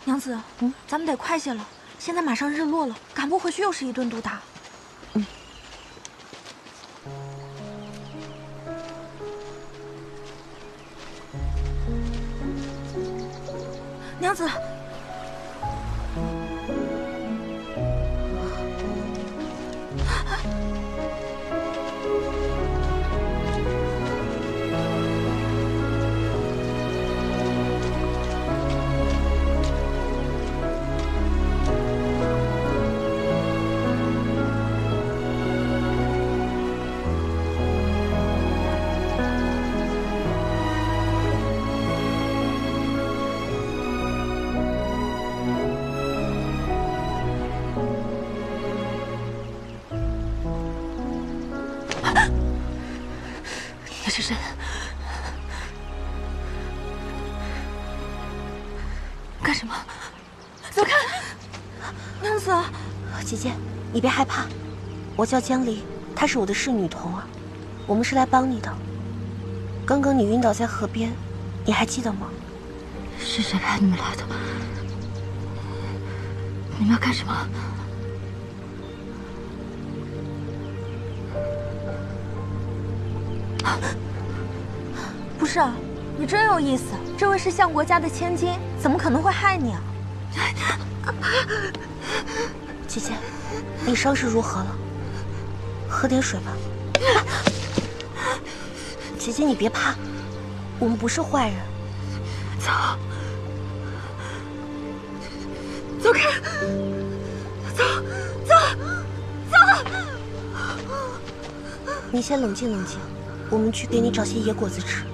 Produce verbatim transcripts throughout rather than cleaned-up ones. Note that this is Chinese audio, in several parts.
娘子，嗯，咱们得快些了，现在马上日落了，赶不回去又是一顿毒打。嗯。娘子。 你是谁？干什么？ 走开！娘子， 姐姐，你别害怕，我叫江离，她是我的侍女童儿，我们是来帮你的。刚刚你晕倒在河边，你还记得吗？ 是谁派你们来的？你们要干什么？ 不是啊，你真有意思。这位是相国家的千金，怎么可能会害你啊？ 姐姐，你伤势如何了？喝点水吧。姐姐，你别怕，我们不是坏人。 走， 走开！走走走！ 你先冷静冷静，我们去给你找些野果子吃。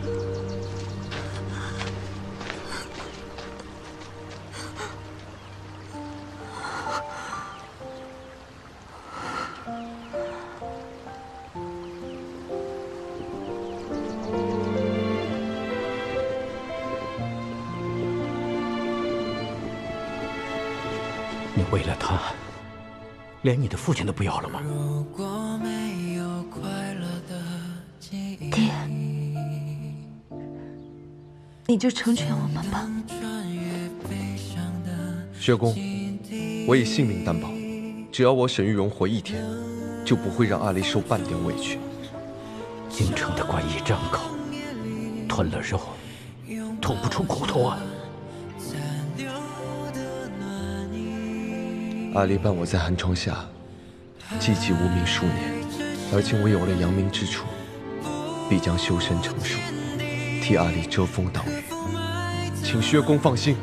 你为了他，连你的父亲都不要了吗？ 爹，你就成全我们吧。 薛公，我以性命担保，只要我沈玉容活一天，就不会让阿离受半点委屈。 京城的官一张口，吞了肉，吐不出骨头啊！ 阿离伴我在寒窗下，寂寂无名数年，而今我有了扬名之处，必将修身成术，替阿离遮风挡雨。请薛公放心。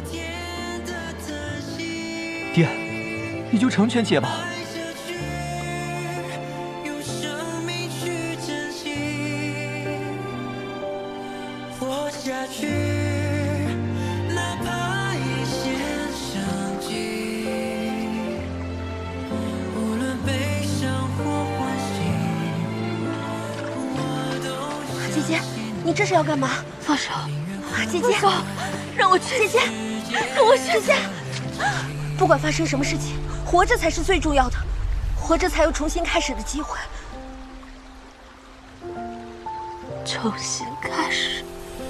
爹，你就成全姐吧。 活下去。 姐姐，你这是要干嘛？ 放手！ 姐姐， 让我去！ 姐姐， 让我去！ 姐姐，不管发生什么事情，活着才是最重要的，活着才有重新开始的机会。 重新开始？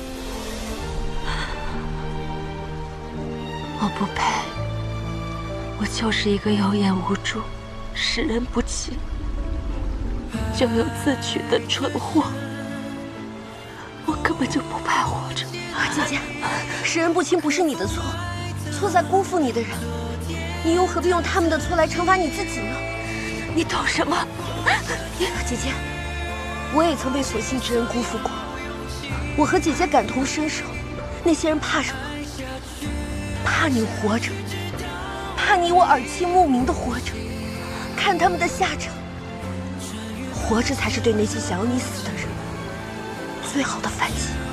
我不配，我就是一个有眼无珠、识人不清、咎由自取的蠢货。 我根本就不配活着， 姐姐，识人不清不是你的错，错在辜负你的人，你又何必用他们的错来惩罚你自己呢？ 你懂什么？ 姐姐，我也曾被所信之人辜负过，我和姐姐感同身受。那些人怕什么？怕你活着，怕你我耳提目明的活着，看他们的下场。活着才是对那些想要你死的人 最好的反击。